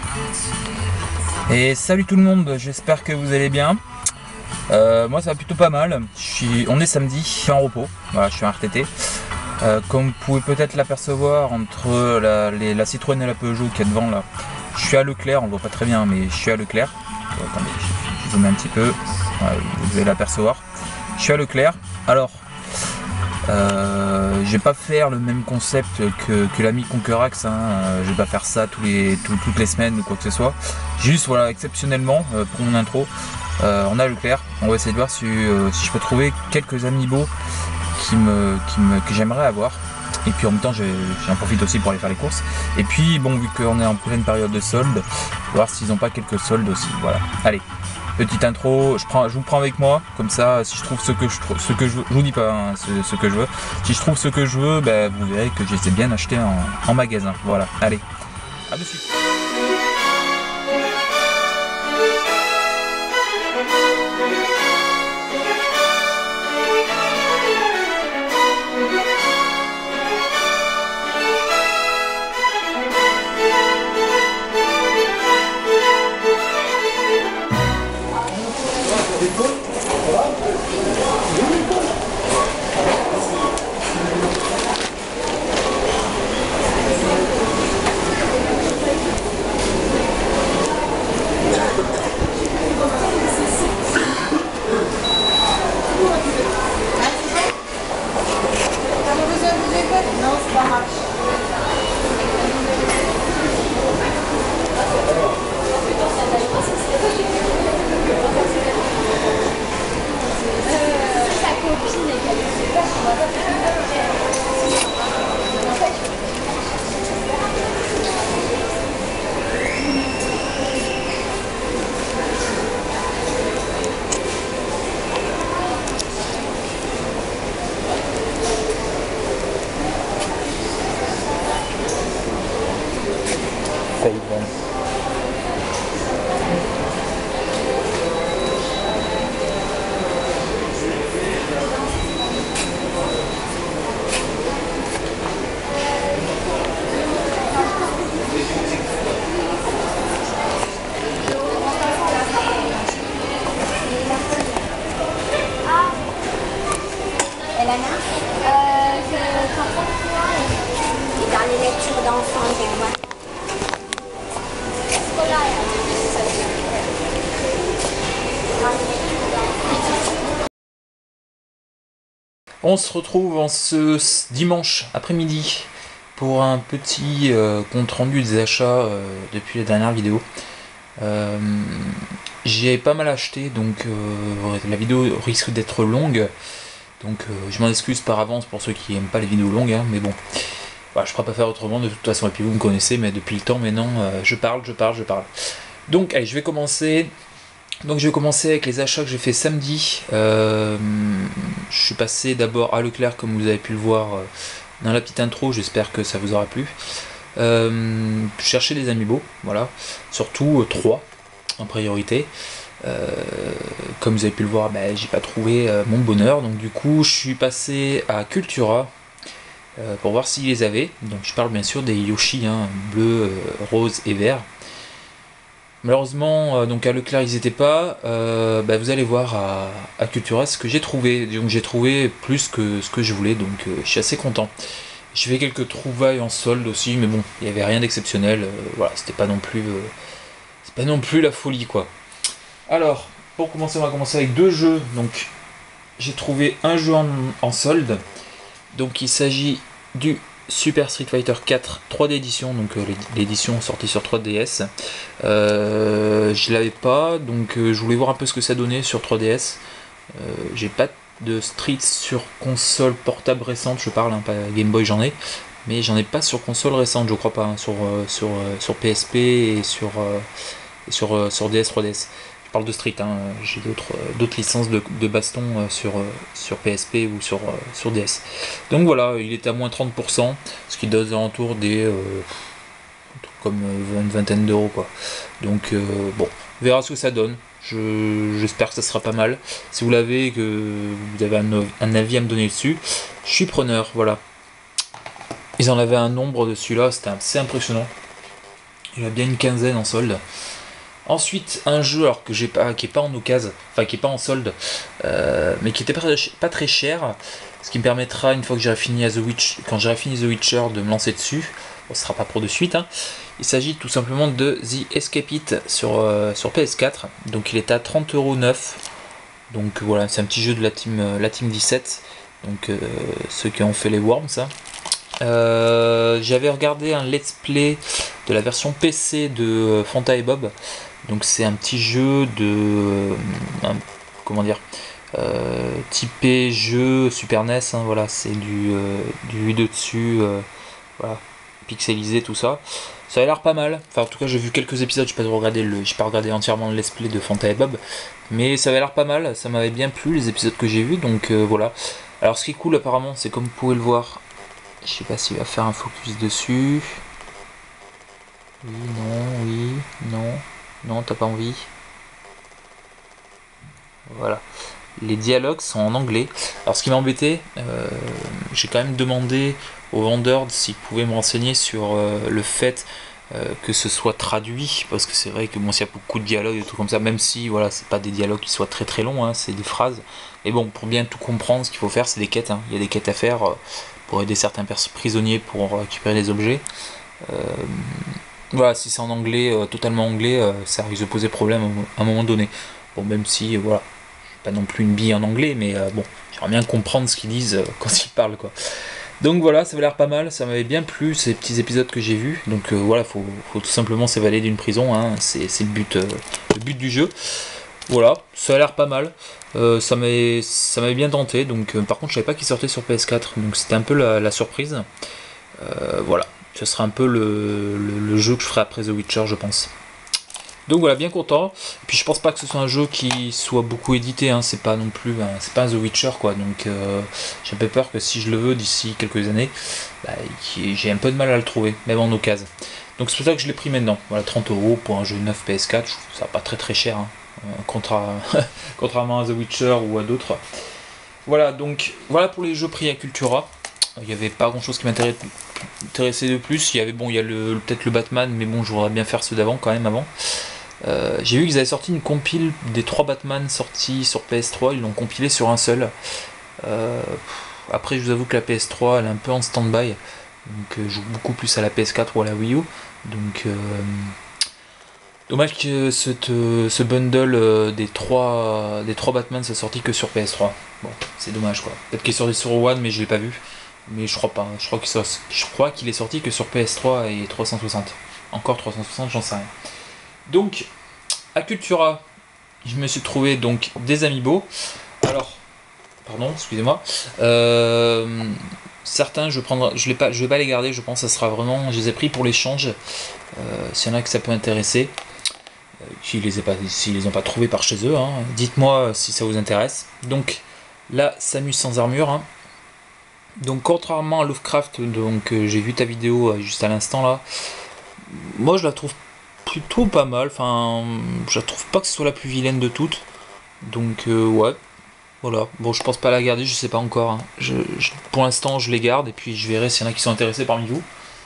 Et salut tout le monde, j'espère que vous allez bien. Moi ça va plutôt pas mal. On est samedi, je suis en repos, voilà, je suis en RTT. Comme vous pouvez peut-être l'apercevoir entre la Citroën et la Peugeot qui est devant là, je suis à Leclerc, on le voit pas très bien mais je suis à Leclerc. Attendez, je zoome un petit peu, voilà, vous allez l'apercevoir. Je suis à Leclerc. Alors, je vais pas faire le même concept que l'ami Conquerax, hein. Je vais pas faire ça toutes les semaines ou quoi que ce soit. Juste voilà, exceptionnellement pour mon intro, on a Leclerc. On va essayer de voir si je peux trouver quelques amiibo que j'aimerais avoir. Et puis en même temps j'en profite aussi pour aller faire les courses. Et puis bon, vu qu'on est en pleine période de soldes, voir s'ils n'ont pas quelques soldes aussi. Voilà. Allez. Petite intro, je vous prends avec moi, comme ça si je trouve ce que je veux, je vous dis pas hein, ce que je veux, si je trouve ce que je veux, ben, vous verrez que j'essaie bien d'acheter en magasin, voilà, allez, à de suite. Dans les lectures d'enfants, pour moi. On se retrouve en ce dimanche après-midi pour un petit compte rendu des achats depuis la dernière vidéo. J'ai pas mal acheté, donc la vidéo risque d'être longue. Donc je m'en excuse par avance pour ceux qui n'aiment pas les vidéos longues, hein, mais bon, voilà, je ne pourrais pas faire autrement de toute façon, et puis vous me connaissez, mais depuis le temps maintenant, je parle. Donc allez, je vais commencer avec les achats que j'ai fait samedi. Je suis passé d'abord à Leclerc, comme vous avez pu le voir dans la petite intro, j'espère que ça vous aura plu. Je cherchais des amiibo, voilà, surtout 3 en priorité. Comme vous avez pu le voir, ben, j'ai pas trouvé mon bonheur, donc du coup je suis passé à Cultura pour voir s'ils les avaient. Donc je parle bien sûr des Yoshi, hein, bleu, rose et vert. Malheureusement, donc à Leclerc ils n'étaient pas. Ben, vous allez voir à Cultura ce que j'ai trouvé. Donc j'ai trouvé plus que ce que je voulais, donc je suis assez content. J'ai fait quelques trouvailles en solde aussi, mais bon, il n'y avait rien d'exceptionnel. Voilà, c'était pas non plus, c'est pas non plus la folie quoi. Alors, pour commencer, on va commencer avec 2 jeux. Donc, j'ai trouvé un jeu en solde. Donc, il s'agit du Super Street Fighter 4 3D édition. Donc, l'édition sortie sur 3DS. Je l'avais pas, donc je voulais voir un peu ce que ça donnait sur 3DS. J'ai pas de Street sur console portable récente, je parle, hein, pas Game Boy, j'en ai. Mais j'en ai pas sur console récente, je crois pas, hein, sur PSP et sur DS 3DS. Je parle de Street, hein. J'ai d'autres licences de baston sur PSP ou sur DS. Donc voilà, il est à moins 30%, ce qui donne aux alentours des comme une vingtaine d'euros quoi. Donc bon, on verra ce que ça donne. J'espère que ça sera pas mal. Si vous l'avez et que vous avez un avis à me donner dessus, je suis preneur, voilà. Ils en avaient un nombre dessus là, c'était assez impressionnant. Il a bien une quinzaine en solde. Ensuite, un jeu alors que j'ai pas, qui est pas en occasion, enfin qui est pas en solde, mais qui était pas très cher, ce qui me permettra une fois que j'aurai fini quand j'aurai fini The Witcher de me lancer dessus. Bon, ce sera pas pour de suite. Hein. Il s'agit tout simplement de The Escape It sur PS4. Donc il est à 30,9 €. Donc voilà, c'est un petit jeu de la team 17. Donc ceux qui ont fait les Worms. Hein. J'avais regardé un let's play de la version PC de Fanta et Bob. Donc c'est un petit jeu de comment dire, typé jeu Super NES. Hein, voilà, c'est du vue de dessus, voilà, pixelisé tout ça. Ça a l'air pas mal. Enfin en tout cas j'ai vu quelques épisodes. J'ai pas regardé entièrement le let's play de Fanta et Bob, mais ça avait l'air pas mal. Ça m'avait bien plu les épisodes que j'ai vus. Donc voilà. Alors ce qui est cool apparemment, c'est comme vous pouvez le voir. Je sais pas s'il va faire un focus dessus. Oui, non, oui, non. Non, t'as pas envie. Voilà. Les dialogues sont en anglais. Alors ce qui m'a embêté, j'ai quand même demandé au vendeur s'il pouvait me renseigner sur le fait que ce soit traduit, parce que c'est vrai que bon, s'il y a beaucoup de dialogues et tout comme ça, même si voilà, c'est pas des dialogues qui soient très très longs, hein, c'est des phrases. Et bon, pour bien tout comprendre, ce qu'il faut faire, c'est des quêtes. Hein. Il y a des quêtes à faire pour aider certains prisonniers pour récupérer des objets. Voilà, si c'est en anglais, totalement anglais, ça risque de poser problème à un moment donné. Bon, même si, voilà, je suis pas non plus une bille en anglais, mais bon, j'aimerais bien comprendre ce qu'ils disent quand ils parlent, quoi. Donc voilà, ça avait l'air pas mal, ça m'avait bien plu ces petits épisodes que j'ai vus. Donc voilà, faut tout simplement s'évader d'une prison, hein, c'est le but du jeu. Voilà, ça a l'air pas mal. Ça m'avait bien tenté. Donc par contre, je savais pas qu'il sortait sur PS4, donc c'était un peu la surprise. Voilà, ce sera un peu le jeu que je ferai après The Witcher, je pense. Donc voilà, bien content. Et puis je pense pas que ce soit un jeu qui soit beaucoup édité, hein. C'est pas non plus, c'est pas un The Witcher quoi. Donc j'ai un peu peur que si je le veux d'ici quelques années, j'ai un peu de mal à le trouver, même en occasion. Donc c'est pour ça que je l'ai pris maintenant. Voilà, 30 € pour un jeu neuf PS4, je trouve ça pas très très cher, hein. Contrairement à The Witcher ou à d'autres. Voilà, donc voilà pour les jeux pris à Cultura. Il n'y avait pas grand chose qui m'intéressait de plus. Il y avait peut-être le Batman, mais bon, je voudrais bien faire ceux d'avant quand même avant. J'ai vu qu'ils avaient sorti une compile des 3 Batman sortis sur PS3, ils l'ont compilé sur un seul. Après je vous avoue que la PS3 elle est un peu en stand-by, donc je joue beaucoup plus à la PS4 ou à la Wii U. Donc dommage que ce bundle des 3 Batman soit sorti que sur PS3. Bon, c'est dommage quoi. Peut-être qu'il est sorti sur One mais je l'ai pas vu. Mais je crois pas, je crois qu'il est sorti que sur PS3 et 360. Encore 360, j'en sais rien. Donc, à Cultura, je me suis trouvé donc des amiibo. Alors, pardon, excusez-moi. Certains, je vais pas les garder, je pense que ça sera vraiment, je les ai pris pour l'échange. S'il y en a que ça peut intéresser, s'ils les ont pas trouvés par chez eux, hein, dites-moi si ça vous intéresse. Donc, là, Samus sans armure. Hein. Donc contrairement à Lovecraft, donc j'ai vu ta vidéo juste à l'instant là, moi je la trouve plutôt pas mal, enfin je la trouve pas que ce soit la plus vilaine de toutes, donc ouais, voilà, bon je pense pas la garder, je sais pas encore, hein. Pour l'instant je les garde et puis je verrai s'il y en a qui sont intéressés parmi vous,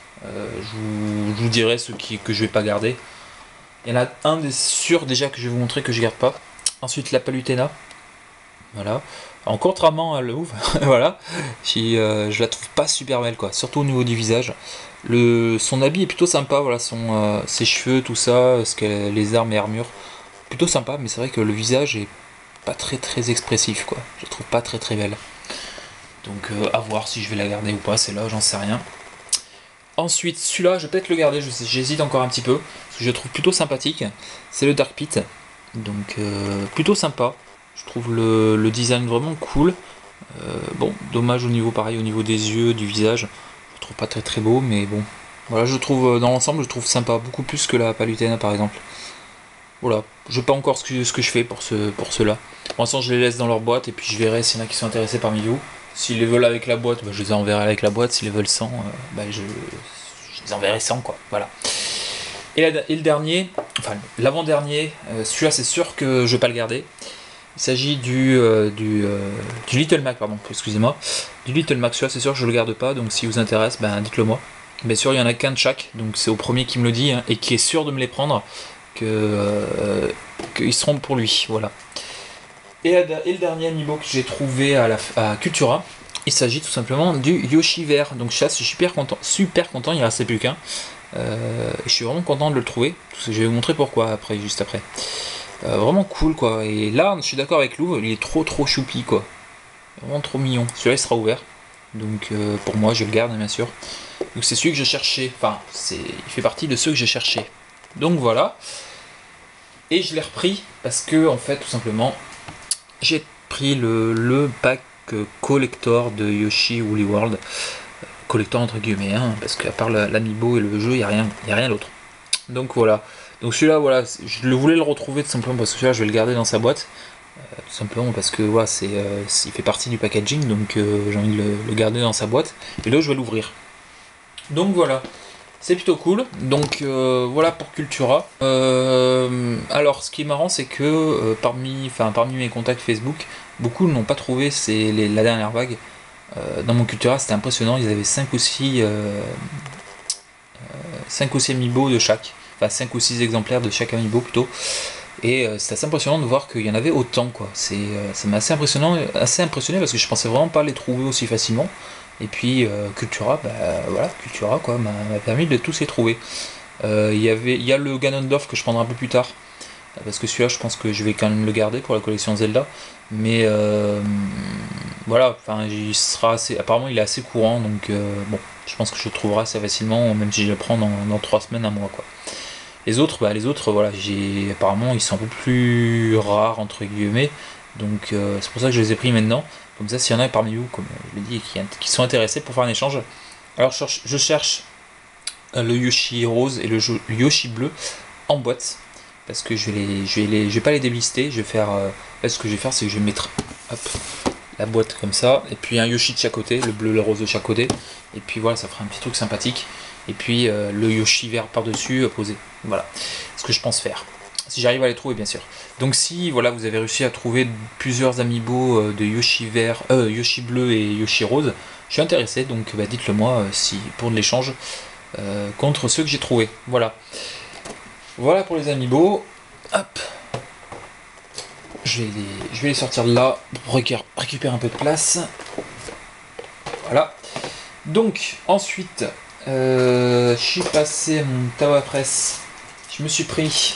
je vous dirai ceux que je vais pas garder. Il y en a un des sûrs déjà que je vais vous montrer que je garde pas, ensuite la Palutena. Voilà. Alors, contrairement à Louvre, voilà, je la trouve pas super belle quoi, surtout au niveau du visage. Son habit est plutôt sympa, voilà, ses cheveux, tout ça, les armes et armures, plutôt sympa, mais c'est vrai que le visage est pas très très expressif quoi. Je la trouve pas très très belle. Donc à voir si je vais la garder ou pas, c'est là, j'en sais rien. Ensuite, celui-là, je vais peut-être le garder, j'hésite encore un petit peu, parce que je le trouve plutôt sympathique. C'est le Dark Pit, donc plutôt sympa. Je trouve le design vraiment cool. Bon, dommage au niveau des yeux, du visage. Je le trouve pas très très beau, mais bon. Voilà, je trouve dans l'ensemble, je trouve sympa, beaucoup plus que la Palutena par exemple. Voilà, je sais pas encore ce que je fais pour ceux-là. Pour l'instant, je les laisse dans leur boîte et puis je verrai s'il y en a qui sont intéressés parmi vous. S'ils les veulent avec la boîte, je les enverrai avec la boîte. S'ils les veulent sans, je les enverrai sans quoi. Voilà. Et le dernier, enfin l'avant-dernier, celui-là c'est sûr que je vais pas le garder. Il s'agit du Little Mac, pardon, excusez-moi. Du Little Mac, celui-là c'est sûr que je le garde pas, donc si vous intéresse, dites-le moi. Bien sûr, il y en a qu'un de chaque, donc c'est au premier qui me le dit, hein, et qui est sûr de me les prendre, qu'ils seront pour lui, voilà. Et le dernier amiibo que j'ai trouvé à Cultura, il s'agit tout simplement du Yoshi vert. Donc je suis super content, il ne restait plus qu'un. Je suis vraiment content de le trouver. Je vais vous montrer pourquoi après, juste après. Vraiment cool quoi. Et là, je suis d'accord avec Lou, il est trop choupi quoi. Vraiment trop mignon. Celui-là il sera ouvert. Donc pour moi, je le garde bien sûr. Donc c'est celui que je cherchais. Enfin, il fait partie de ceux que je cherchais. Donc voilà. Et je l'ai repris parce que en fait, tout simplement, j'ai pris le pack collector de Yoshi Woolly World. Collector entre guillemets, hein, parce qu'à part l'amiibo et le jeu, il n'y a rien d'autre. Donc voilà. Donc celui-là, voilà, je voulais le retrouver tout simplement parce que celui-là, je vais le garder dans sa boîte. Tout simplement parce que voilà, il fait partie du packaging, donc j'ai envie de le garder dans sa boîte. Et là, je vais l'ouvrir. Donc voilà. C'est plutôt cool, donc voilà pour Cultura. Alors ce qui est marrant c'est que parmi mes contacts Facebook, beaucoup n'ont pas trouvé la dernière vague. Dans mon Cultura c'était impressionnant, ils avaient 5 ou 6 amiibo de chaque, enfin 5 ou 6 exemplaires de chaque amiibo plutôt. Et c'est assez impressionnant de voir qu'il y en avait autant quoi. Ça m'a assez impressionné parce que je pensais vraiment pas les trouver aussi facilement. Et puis Cultura, voilà, Cultura quoi, m'a permis de tous les trouver. Il y a le Ganondorf que je prendrai un peu plus tard, parce que celui-là je pense que je vais quand même le garder pour la collection Zelda. Mais voilà, enfin apparemment il est assez courant, donc bon, je pense que je le trouverai assez facilement, même si je le prends dans 3 semaines, un mois quoi. Les autres, voilà, apparemment ils sont un peu plus rares entre guillemets, donc c'est pour ça que je les ai pris maintenant. Comme ça, s'il y en a parmi vous, comme je l'ai dit, qui sont intéressés pour faire un échange, alors je cherche le Yoshi rose et le Yoshi bleu en boîte, parce que je vais pas les déblister. Je vais faire, là, ce que je vais faire, c'est que je vais mettre, hop, la boîte comme ça, et puis un Yoshi de chaque côté, le bleu, le rose de chaque côté, et puis voilà, ça fera un petit truc sympathique. Et puis le Yoshi vert par dessus posé. Voilà ce que je pense faire, si j'arrive à les trouver bien sûr. Donc si voilà, vous avez réussi à trouver plusieurs amiibo de Yoshi vert, Yoshi bleu et Yoshi rose, je suis intéressé, donc dites-le moi si pour de l'échange contre ceux que j'ai trouvé. Voilà pour les amiibo. Hop, je vais les sortir de là pour récupérer un peu de place. Voilà. Donc ensuite je suis passé à mon tabac à presse. Je me suis pris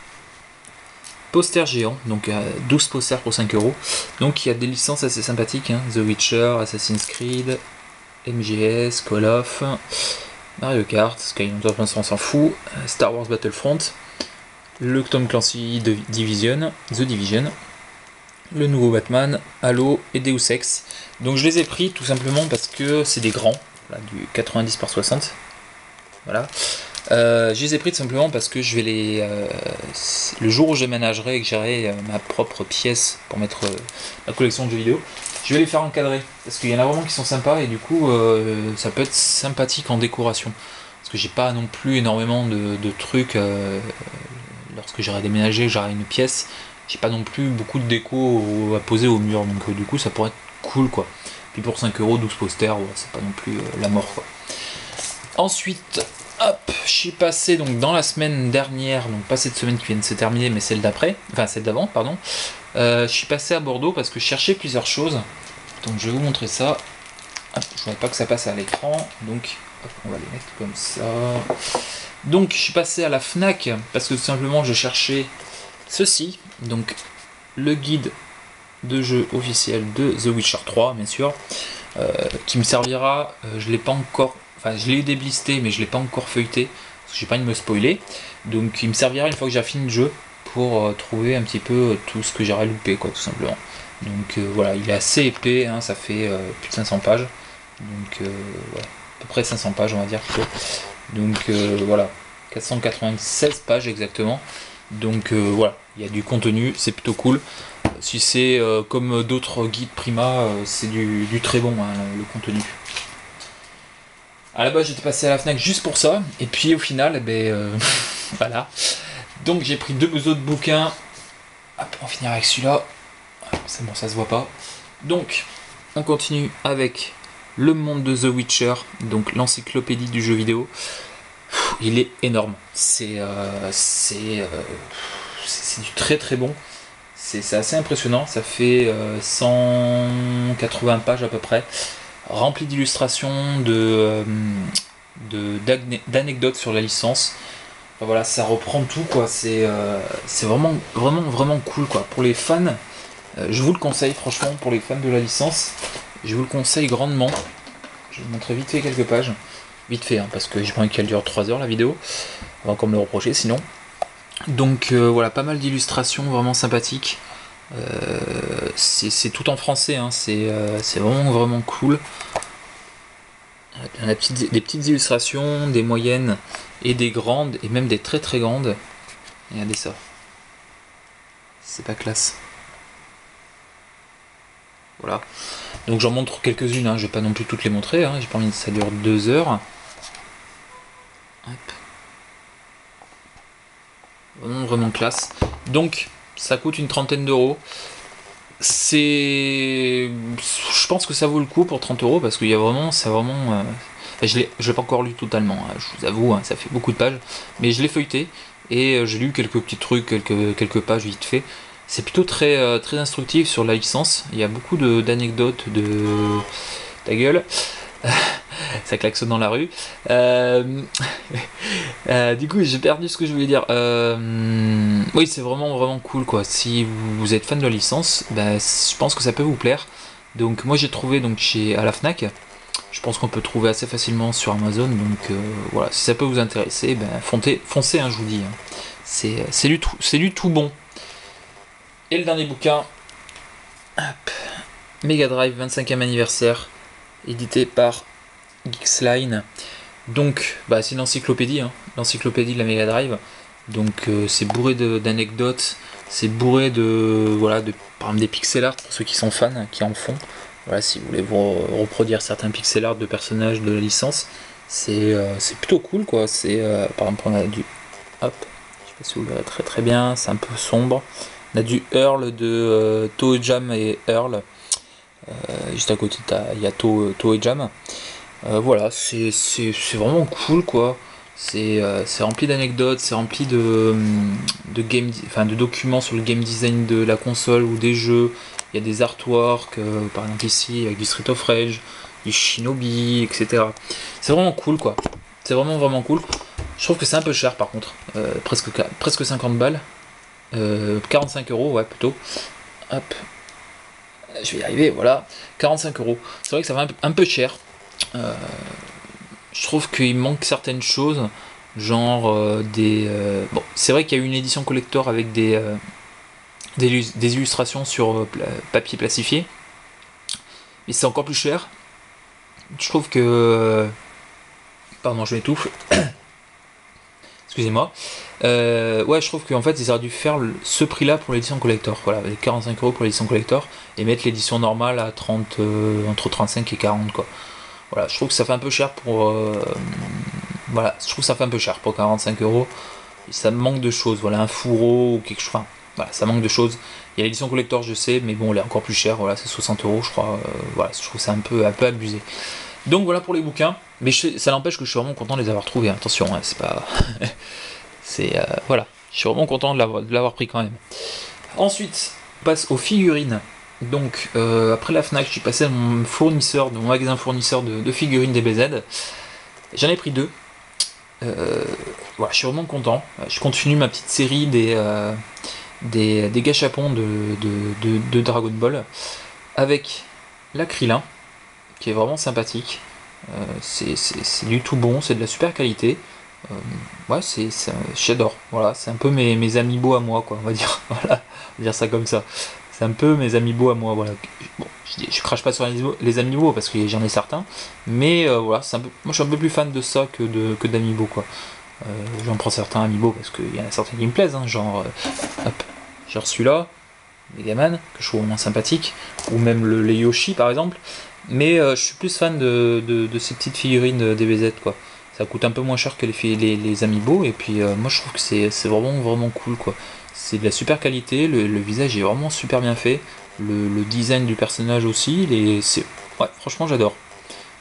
poster géant, donc 12 posters pour 5 €. Donc il y a des licences assez sympathiques, hein. The Witcher, Assassin's Creed, MGS, Call of, Mario Kart, Skylanders, on s'en fout, Star Wars Battlefront, le Tom Clancy de Division, The Division, le nouveau Batman, Halo et Deus Ex. Donc je les ai pris tout simplement parce que c'est des grands, là, du 90 par 60. Voilà. Je les ai pris tout simplement parce que je vais le jour où j'aménagerai et que j'aurai ma propre pièce pour mettre ma collection de jeux vidéo, je vais les faire encadrer parce qu'il y en a vraiment qui sont sympas et du coup ça peut être sympathique en décoration, parce que j'ai pas non plus énormément de trucs lorsque j'aurai déménagé, j'aurai une pièce, j'ai pas non plus beaucoup de déco à poser au mur, donc du coup ça pourrait être cool quoi. Puis pour 5 €, 12 posters, ouais, c'est pas non plus la mort quoi. Ensuite, hop, je suis passé donc dans la semaine dernière, donc pas cette semaine qui vient de se terminer, mais celle d'après, enfin celle d'avant, pardon. Je suis passé à Bordeaux parce que je cherchais plusieurs choses. Donc je vais vous montrer ça. Hop, je ne voudrais pas que ça passe à l'écran, donc hop, on va les mettre comme ça. Donc je suis passé à la Fnac parce que tout simplement je cherchais ceci, donc le guide de jeu officiel de The Witcher 3, bien sûr, qui me servira, je l'ai pas encore, enfin je l'ai déblisté mais je l'ai pas encore feuilleté parce que j'ai pas envie de me spoiler, donc il me servira une fois que j'ai fini le jeu pour trouver un petit peu tout ce que j'aurais loupé quoi, tout simplement. Donc voilà, il est assez épais, hein, ça fait plus de 500 pages, donc ouais, à peu près 500 pages on va dire plutôt. Donc voilà, 496 pages exactement. Donc voilà, il y a du contenu, c'est plutôt cool. Si c'est comme d'autres guides Prima, c'est du très bon hein, le contenu. À la base j'étais passé à la Fnac juste pour ça, et puis au final, voilà. Donc j'ai pris 2 autres bouquins. Hop, on va finir avec celui-là. C'est bon, ça se voit pas. Donc on continue avec Le monde de The Witcher, donc l'encyclopédie du jeu vidéo. Il est énorme. C'est du très très bon. C'est assez impressionnant. Ça fait 180 pages à peu près, rempli d'illustrations, d'anecdotes sur la licence. Enfin, voilà, ça reprend tout quoi. C'est vraiment vraiment vraiment cool quoi. Pour les fans, je vous le conseille franchement. Pour les fans de la licence, je vous le conseille grandement. Je vais vous montrer vite fait quelques pages. Vite fait, hein, parce que j'ai pas envie qu'elle dure 3 heures la vidéo. On va encore me le reprocher sinon. Donc voilà, pas mal d'illustrations vraiment sympathiques. C'est tout en français, hein, c'est vraiment vraiment cool. Il y a des petites illustrations, des moyennes et des grandes, et même des très très grandes. Regardez ça. C'est pas classe. Voilà. Donc j'en montre quelques-unes, hein. Je vais pas non plus toutes les montrer, hein. J'ai pas envie que ça dure 2 heures. Hop. Vraiment, vraiment classe. Donc ça coûte une trentaine d'euros. Je pense que ça vaut le coup pour 30 euros parce qu'il y a vraiment, c'est vraiment. Je l'ai pas encore lu totalement, hein, je vous avoue, hein, ça fait beaucoup de pages, mais je l'ai feuilleté et j'ai lu quelques petits trucs, quelques pages vite fait. C'est plutôt très, très instructif sur la licence. Il y a beaucoup d'anecdotes de ta gueule. Ça klaxonne dans la rue. Du coup, j'ai perdu ce que je voulais dire. Oui, c'est vraiment vraiment cool quoi. Si vous êtes fan de la licence, bah, je pense que ça peut vous plaire. Donc moi j'ai trouvé donc à la Fnac. Je pense qu'on peut trouver assez facilement sur Amazon. Donc voilà, si ça peut vous intéresser, ben foncez, hein, je vous dis. Hein. C'est du tout bon. Et le dernier bouquin, hop, Mega Drive 25e anniversaire, édité par Geeksline. Donc, bah, c'est une encyclopédie, hein, l'encyclopédie de la Mega Drive. Donc, c'est bourré d'anecdotes, c'est bourré par exemple des pixel art pour ceux qui sont fans, hein, qui en font. Voilà, si vous voulez vous reproduire certains pixel art de personnages de la licence, c'est plutôt cool, quoi. Par exemple, on a du, hop, je sais pas si vous verrez très très bien, c'est un peu sombre. On a du Earl de Toe Jam et Earl. Juste à côté, il y a Toe et Jam. Voilà, c'est vraiment cool quoi. C'est rempli d'anecdotes, c'est rempli de documents sur le game design de la console ou des jeux. Il y a des artworks, par exemple ici avec du Street of Rage, du Shinobi, etc. C'est vraiment cool quoi. C'est vraiment vraiment cool. Je trouve que c'est un peu cher par contre, presque 50 balles. 45 euros, ouais plutôt. Hop, je vais y arriver, voilà. 45 euros. C'est vrai que ça va un peu cher. Je trouve qu'il manque certaines choses, genre bon, c'est vrai qu'il y a eu une édition collector avec des illustrations sur papier plastifié, mais c'est encore plus cher. Je trouve que... Pardon, je m'étouffe. Excusez-moi. Ouais, je trouve qu'en fait, ils auraient dû faire ce prix-là pour l'édition collector. Voilà, avec 45 euros pour l'édition collector, et mettre l'édition normale à entre 35 et 40, quoi. Voilà, je trouve que ça fait un peu cher pour... voilà, je trouve que ça fait un peu cher pour 45 euros. Ça manque de choses, voilà, un fourreau ou quelque chose. Enfin, voilà, ça manque de choses. Il y a l'édition collector, je sais, mais bon, elle est encore plus chère. Voilà, c'est 60 euros, je crois. Voilà, je trouve que c'est un peu abusé. Donc voilà pour les bouquins. Mais ça n'empêche que je suis vraiment content de les avoir trouvés. Attention, hein, c'est pas... voilà, je suis vraiment content de l'avoir pris quand même. Ensuite, on passe aux figurines. Donc, après la Fnac, je suis passé à mon magasin fournisseur de figurines DBZ. J'en ai pris 2. Voilà, je suis vraiment content. Je continue ma petite série des gâchapons de Dragon Ball avec l'Akrylin, qui est vraiment sympathique. C'est du tout bon, c'est de la super qualité. Ouais, j'adore. Voilà, c'est un peu mes amiibo à moi, quoi, on va dire. Voilà, on va dire ça comme ça. C'est un peu mes amiibo à moi, voilà. Bon, je crache pas sur les amiibo parce que j'en ai certains, mais voilà, moi je suis un peu plus fan de ça que d'amiibo, quoi. J'en prends certains amiibo parce qu'il y en a certains qui me plaisent, hein, genre celui-là, Megaman, que je trouve vraiment sympathique, ou même les Yoshi par exemple, mais je suis plus fan de ces petites figurines de DBZ, quoi. Ça coûte un peu moins cher que les amiibo, et puis moi je trouve que c'est vraiment vraiment cool, quoi. C'est de la super qualité, le visage est vraiment super bien fait, le design du personnage aussi, ouais, franchement j'adore.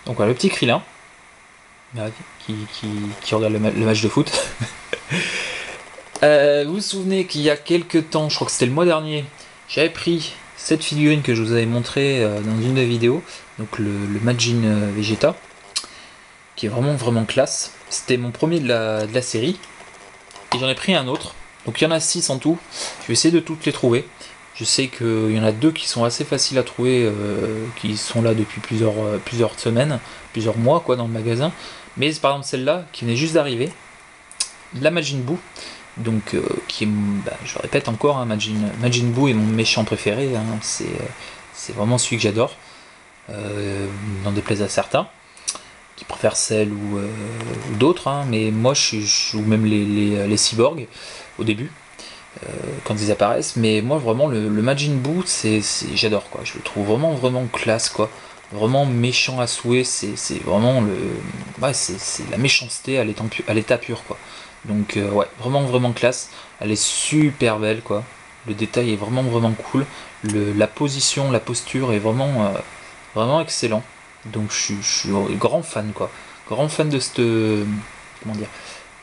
Donc voilà, le petit Krillin voilà, qui regarde le match de foot. Vous vous souvenez qu'il y a quelques temps, je crois que c'était le mois dernier, j'avais pris cette figurine que je vous avais montrée dans une des vidéos, donc le Majin Vegeta, qui est vraiment classe. C'était mon premier de la série, et j'en ai pris un autre. Donc il y en a 6 en tout, je vais essayer de toutes les trouver. Je sais qu'il y en a 2 qui sont assez faciles à trouver, qui sont là depuis plusieurs semaines, plusieurs mois quoi dans le magasin. Mais par exemple celle-là, qui venait juste d'arriver, la Majin Buu, donc qui est, je répète encore, hein, Majin Buu est mon méchant préféré, hein, c'est vraiment celui que j'adore, n'en déplaise à certains, qui préfèrent celle ou d'autres, hein, mais moi je joue même les cyborgs au début, quand ils apparaissent, mais moi vraiment le Majin Buu, j'adore quoi, je le trouve vraiment classe quoi, vraiment méchant à souhait, c'est vraiment c'est la méchanceté à l'état pur quoi. Donc ouais, vraiment classe, elle est super belle quoi, le détail est vraiment cool, la position, la posture est vraiment excellent, donc je suis grand fan quoi, grand fan de cette, comment dire,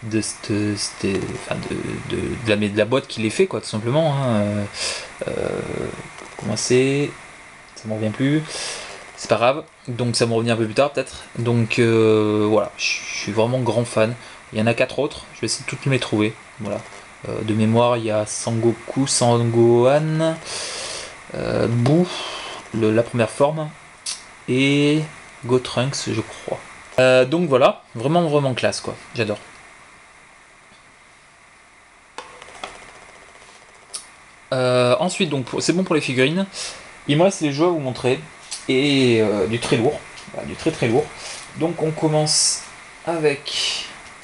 de la boîte qui les fait quoi tout simplement hein. Comment c'est, ça me revient plus, c'est pas grave, donc ça me revient un peu plus tard peut-être, donc voilà, je suis vraiment grand fan. Il y en a 4 autres, je vais essayer de toutes les trouver, voilà. De mémoire il y a Sangoku, Sangohan, Buu, la première forme, et Gotrunks je crois. Donc voilà, vraiment classe quoi, j'adore. Ensuite, donc c'est bon pour les figurines. Il me reste les jeux à vous montrer et du très lourd, voilà, du très lourd. Donc on commence avec.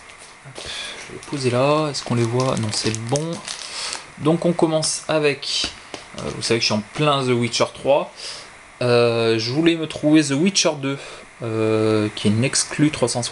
Je vais les poser là. Est-ce qu'on les voit? Non, c'est bon. Donc on commence avec. Vous savez que je suis en plein The Witcher 3. Je voulais me trouver The Witcher 2. Qui est une exclue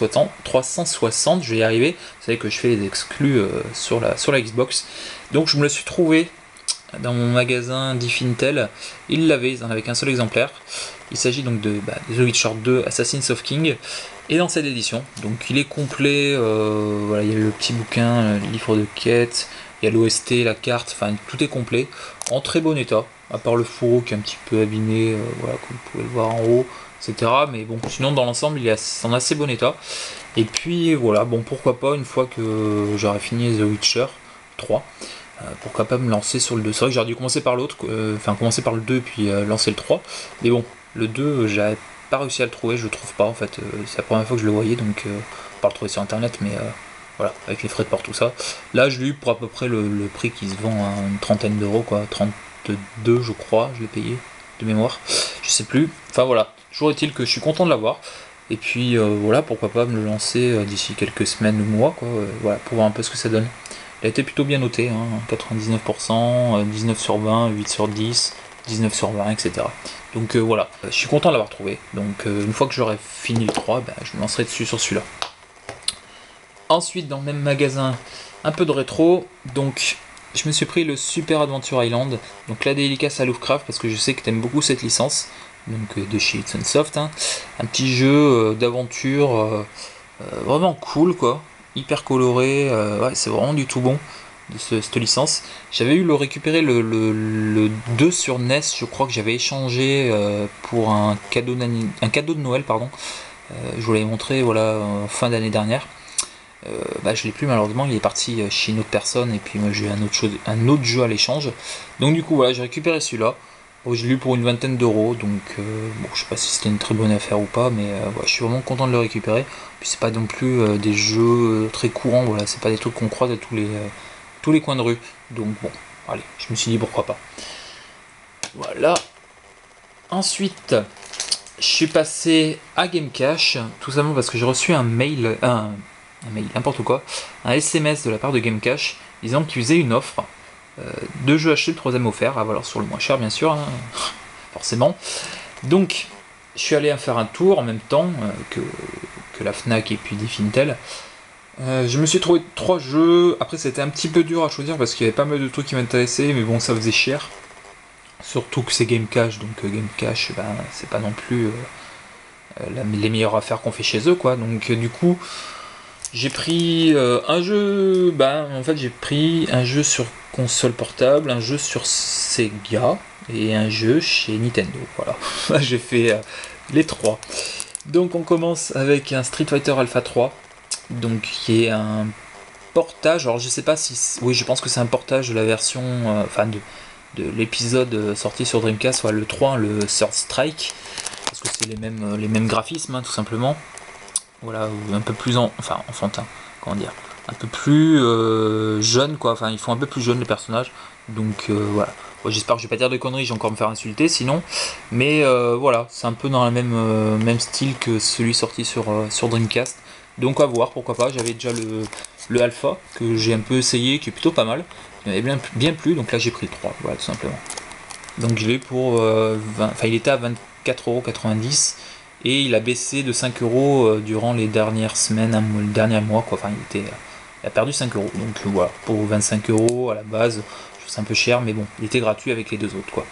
360, je vais y arriver. Vous savez que je fais les exclus sur la Xbox. Donc je me le suis trouvé dans mon magasin Diffintel. Ils l'avaient, ils en avaient qu'un seul exemplaire. Il s'agit donc de The Witcher 2 Assassins of King. Et dans cette édition, donc il est complet. Voilà, il y a le petit bouquin, le livre de quête, il y a l'OST, la carte, enfin tout est complet, en très bon état, à part le fourreau qui est un petit peu abîmé, voilà, comme vous pouvez le voir en haut, etc. Mais bon, sinon dans l'ensemble il est en assez bon état. Et puis voilà, bon pourquoi pas, une fois que j'aurai fini The Witcher 3, pourquoi pas me lancer sur le 2. C'est vrai que j'aurais dû commencer par l'autre, enfin commencer par le 2 puis lancer le 3. Mais bon, le 2 j'avais pas réussi à le trouver, je le trouve pas en fait, c'est la première fois que je le voyais, donc pas le trouver sur internet, mais voilà, avec les frais de port tout ça. Là je l'ai eu pour à peu près le prix qui se vend à une trentaine d'euros quoi, 32 je crois, je l'ai payé de mémoire, je sais plus. Enfin voilà, toujours est-il que je suis content de l'avoir. Et puis voilà, pourquoi pas me le lancer d'ici quelques semaines ou mois quoi, voilà, pour voir un peu ce que ça donne. Il a été plutôt bien noté, hein, 99%, 19 sur 20, 8 sur 10, 19 sur 20, etc. Donc voilà, je suis content de l'avoir trouvé. Donc une fois que j'aurai fini le 3, je me lancerai dessus sur celui-là. Ensuite, dans le même magasin, un peu de rétro, donc je me suis pris le Super Adventure Island, donc la dédicace à Lovecraft, parce que je sais que tu aimes beaucoup cette licence, donc de chez Hudson Soft, hein. Un petit jeu d'aventure vraiment cool quoi, hyper coloré, ouais, c'est vraiment du tout bon de cette licence. J'avais eu récupérer le 2 sur NES, je crois que j'avais échangé pour un cadeau de Noël, pardon. Je vous l'avais montré voilà, en fin d'année dernière. Je l'ai plus malheureusement, il est parti chez une autre personne et puis moi j'ai eu un autre jeu à l'échange. Donc du coup voilà, j'ai récupéré celui-là. Je l'ai eu pour une vingtaine d'euros, donc bon, je sais pas si c'était une très bonne affaire ou pas, mais ouais, je suis vraiment content de le récupérer. Puis c'est pas non plus des jeux très courants, voilà, c'est pas des trucs qu'on croise à tous les coins de rue. Donc bon, allez, je me suis dit pourquoi pas. Voilà. Ensuite, je suis passé à GameCash, tout simplement parce que j'ai reçu un mail, n'importe quoi, un SMS de la part de GameCash, disant qu'ils faisaient une offre. 2 jeux achetés, le 3ème offert, alors sur le moins cher bien sûr, hein, forcément. Donc je suis allé faire un tour en même temps que la Fnac et puis Diffintel. Je me suis trouvé 3 jeux, après c'était un petit peu dur à choisir parce qu'il y avait pas mal de trucs qui m'intéressaient, mais bon ça faisait cher. Surtout que c'est GameCash, donc GameCash c'est pas non plus les meilleures affaires qu'on fait chez eux, quoi. Donc du coup, j'ai pris un jeu, en fait j'ai pris un jeu sur console portable, un jeu sur Sega et un jeu chez Nintendo. Voilà, j'ai fait les trois. Donc on commence avec un Street Fighter Alpha 3, donc qui est un portage. Alors je sais pas si, oui, je pense que c'est un portage de la version, de l'épisode sorti sur Dreamcast, soit le 3, le Third Strike, parce que c'est les mêmes graphismes, hein, tout simplement. Voilà, un peu plus enfantin, comment dire, un peu plus jeune, quoi. Enfin, ils font un peu plus jeunes les personnages. Donc voilà. Bon, j'espère que je vais pas dire de conneries, j'ai encore me faire insulter sinon. Mais voilà, c'est un peu dans le même style que celui sorti sur Dreamcast. Donc à voir, pourquoi pas. J'avais déjà le alpha que j'ai un peu essayé, qui est plutôt pas mal. Il m'avait bien plu, donc là j'ai pris le 3, voilà, tout simplement. Donc je l'ai pour il était à 24,90 € et il a baissé de 5 € durant les dernières semaines, le dernier mois, quoi. Enfin, il a perdu 5 €. Donc voilà, pour 25 € à la base, je trouve c'est un peu cher, mais bon, il était gratuit avec les deux autres, quoi.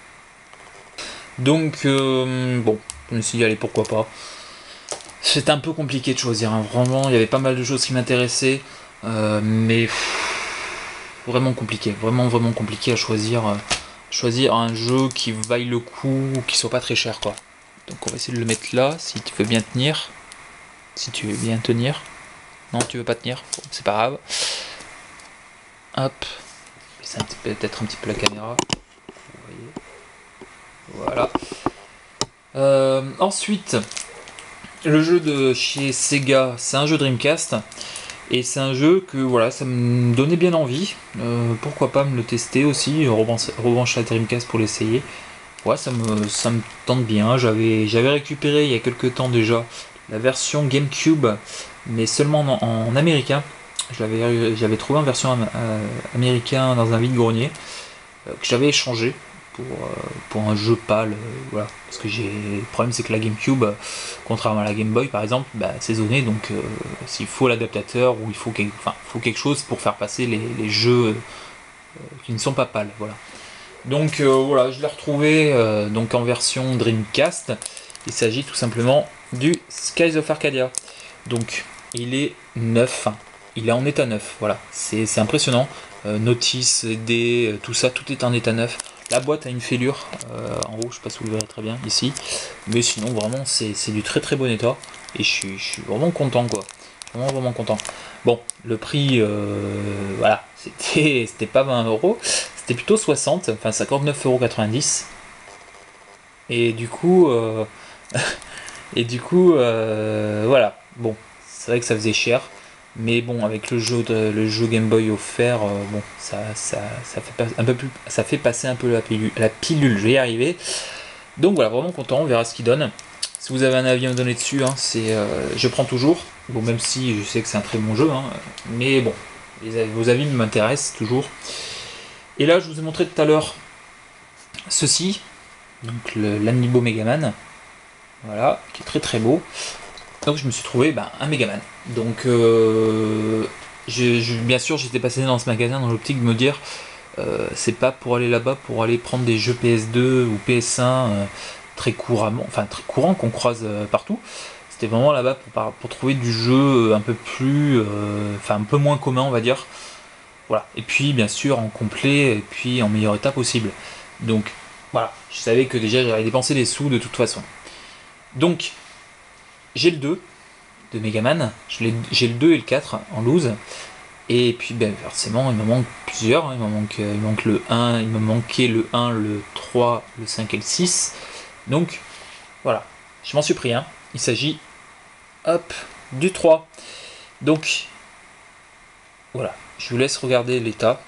Donc bon, je me suis dit allez, pourquoi pas. C'était un peu compliqué de choisir, hein. Vraiment, il y avait pas mal de choses qui m'intéressaient, mais vraiment compliqué, vraiment compliqué à choisir. Choisir un jeu qui vaille le coup, qui soit pas très cher, quoi. Donc on va essayer de le mettre là, si tu veux bien tenir. Si tu veux bien tenir. Non, tu veux pas tenir, bon, c'est pas grave. Hop. C'est peut-être un petit peu la caméra. Vous voyez. Voilà. Ensuite, le jeu de chez Sega, c'est un jeu Dreamcast. Et c'est un jeu que voilà, ça me donnait bien envie. Pourquoi pas me le tester aussi, rebrancher la Dreamcast pour l'essayer. Ouais, ça me tente bien. J'avais récupéré il y a quelques temps déjà la version GameCube, mais seulement en américain. J'avais trouvé en version américain dans un vide-grenier, que j'avais échangé pour un jeu pâle. Voilà. Parce que le problème, c'est que la GameCube, contrairement à la Game Boy par exemple, c'est zoné, donc s'il faut l'adaptateur ou il faut quelque chose pour faire passer les jeux qui ne sont pas pâles. Voilà. Donc voilà, je l'ai retrouvé donc en version Dreamcast. Il s'agit tout simplement du Skies of Arcadia. Donc il est neuf, il est en état neuf, voilà, c'est impressionnant. Notice, dés, tout ça, tout est en état neuf. La boîte a une fêlure en haut, je sais pas si vous le verrez très bien ici, mais sinon vraiment c'est du très bon état et je suis vraiment content, quoi. Vraiment content. Bon, le prix, voilà, c'était pas 20 €, c'était plutôt 60, enfin 59,90 €. Et du coup, voilà. Bon, c'est vrai que ça faisait cher, mais bon, avec le jeu Game Boy offert, bon, ça fait passer un peu la pilule. Je vais y arriver. Donc voilà, vraiment content. On verra ce qu'il donne. Si vous avez un avis à me donner dessus, hein, je prends toujours. Bon, même si je sais que c'est un très bon jeu, hein, mais bon, vos avis m'intéressent toujours. Et là, je vous ai montré tout à l'heure ceci, donc l'Amiibo Megaman, voilà, qui est très beau. Donc je me suis trouvé un Megaman. Donc bien sûr, j'étais passé dans ce magasin dans l'optique de me dire, c'est pas pour aller là-bas pour aller prendre des jeux PS2 ou PS1 très couramment, enfin très courant qu'on croise partout. C'était vraiment là-bas pour trouver du jeu un peu plus, un peu moins commun, on va dire. Voilà. Et puis bien sûr en complet et puis en meilleur état possible. Donc voilà, je savais que déjà j'allais dépenser des sous de toute façon. Donc j'ai le 2 de Megaman, j'ai le 2 et le 4 en loose. Et puis forcément il me manque plusieurs, hein. Il manque le 1, il me manquait le 1, le 3, le 5 et le 6. Donc voilà, je m'en suis pris un. Il s'agit du 3. Donc voilà, je vous laisse regarder l'état.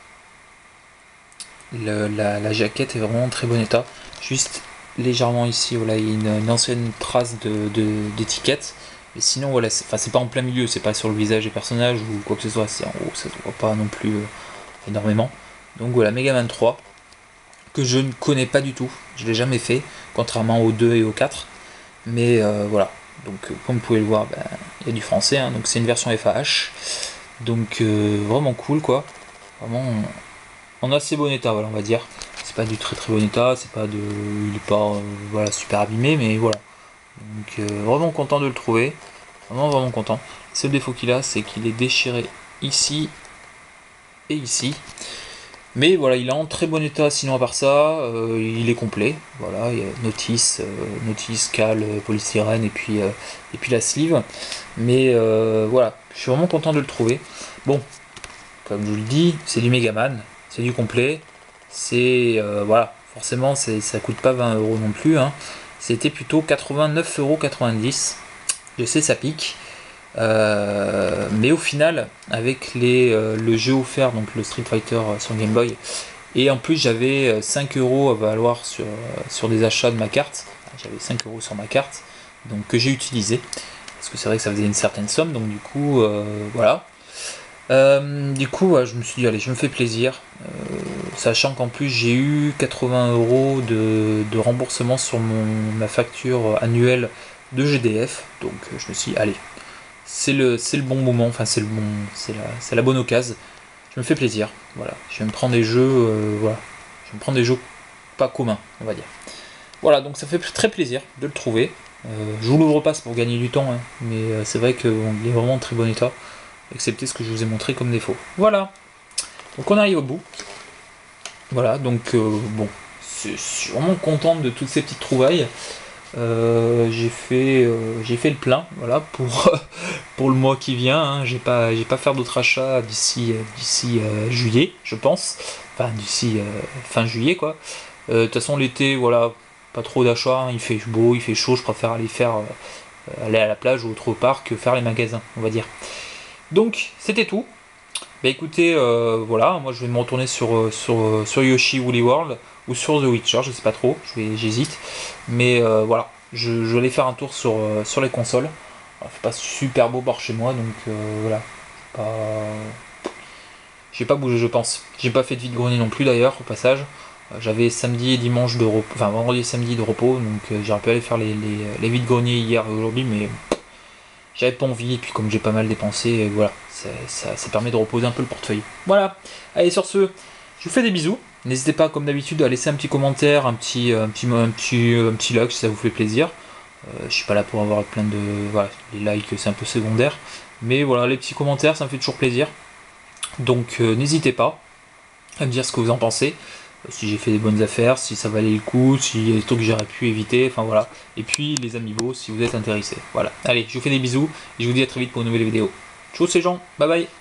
La jaquette est vraiment en très bon état. Juste légèrement ici, voilà, il y a une ancienne trace d'étiquette. Mais sinon, voilà, c'est pas en plein milieu, c'est pas sur le visage des personnages ou quoi que ce soit, c'est en haut, ça se voit pas non plus énormément. Donc voilà, Megaman 3, que je ne connais pas du tout, je l'ai jamais fait, contrairement au 2 et au 4. Mais voilà, donc comme vous pouvez le voir, il y a du français, hein, donc c'est une version FAH. Donc vraiment cool, quoi. Vraiment en assez bon état, voilà, on va dire. C'est pas du très bon état, il est pas voilà, super abîmé, mais voilà. Donc vraiment content de le trouver. Vraiment content. Le seul défaut qu'il a, c'est qu'il est déchiré ici et ici. Mais voilà, il est en très bon état, sinon à part ça, il est complet. Voilà, il y a notice, cale, polystyrène et puis la sleeve. Mais voilà, je suis vraiment content de le trouver. Bon, comme je vous le dis, c'est du Megaman, c'est du complet. C'est voilà, forcément ça coûte pas 20 € non plus. Hein. C'était plutôt 89,90 €. Je sais, ça pique. Mais au final, avec le jeu offert, donc le Street Fighter sur Game Boy, et en plus j'avais 5 € à valoir sur des achats de ma carte, j'avais 5 € sur ma carte, donc que j'ai utilisé, parce que c'est vrai que ça faisait une certaine somme, donc du coup, voilà. Du coup, je me suis dit, allez, je me fais plaisir, sachant qu'en plus j'ai eu 80 € de remboursement sur ma facture annuelle de GDF, donc je me suis dit, allez, c'est le bon moment, enfin c'est la bonne occasion. Je me fais plaisir, voilà. Je vais me prendre des jeux, voilà. Je vais me prendre des jeux pas communs, on va dire. Voilà, donc ça fait très plaisir de le trouver. Je vous l'ouvre pas, c'est pour gagner du temps, hein, mais c'est vrai qu'il est vraiment en très bon état, excepté ce que je vous ai montré comme défaut. Voilà. Donc on arrive au bout. Voilà, donc bon, je suis vraiment content de toutes ces petites trouvailles. J'ai fait le plein, voilà, pour le mois qui vient. Hein. J'ai pas faire d'autres achats d'ici juillet, je pense. Enfin d'ici fin juillet, quoi. De toute façon l'été, voilà, pas trop d'achats. Hein. Il fait beau, il fait chaud. Je préfère aller à la plage ou autre part que faire les magasins, on va dire. Donc c'était tout. Bah écoutez, voilà, moi je vais me retourner sur Yoshi Woolly World ou sur The Witcher, je sais pas trop, j'hésite. Mais voilà, je vais aller faire un tour sur les consoles. Alors, c'est pas super beau par chez moi, donc voilà. J'ai pas bougé, je pense. J'ai pas fait de vide-grenier non plus d'ailleurs, au passage. J'avais samedi et dimanche de repos, enfin vendredi et samedi de repos, donc j'aurais pu aller faire les vide-greniers hier et aujourd'hui, mais j'avais pas envie, et puis comme j'ai pas mal dépensé, voilà, ça permet de reposer un peu le portefeuille. Voilà, allez sur ce, je vous fais des bisous. N'hésitez pas comme d'habitude à laisser un petit commentaire, un petit like si ça vous fait plaisir. Je suis pas là pour avoir plein de... Voilà, les likes c'est un peu secondaire. Mais voilà, les petits commentaires ça me fait toujours plaisir. Donc n'hésitez pas à me dire ce que vous en pensez. Si j'ai fait des bonnes affaires, si ça valait le coup, s'il y a des trucs que j'aurais pu éviter, enfin voilà. Et puis les amiibo si vous êtes intéressés. Voilà. Allez, je vous fais des bisous et je vous dis à très vite pour une nouvelle vidéo. Ciao ces gens, bye bye.